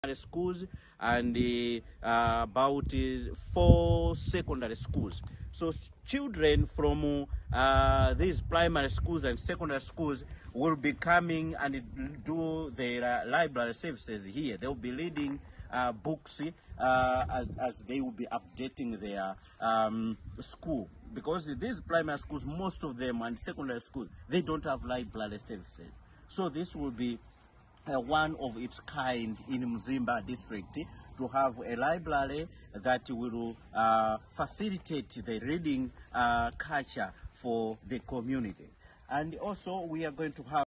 schools and about 4 secondary schools. So children from these primary schools and secondary schools will be coming and do their library services here. They'll be reading books as they will be updating their school, because these primary schools, most of them, and secondary schools, they don't have library services. So this will be one of its kind in Mzimba district, to have a library that will facilitate the reading culture for the community. And also we are going to have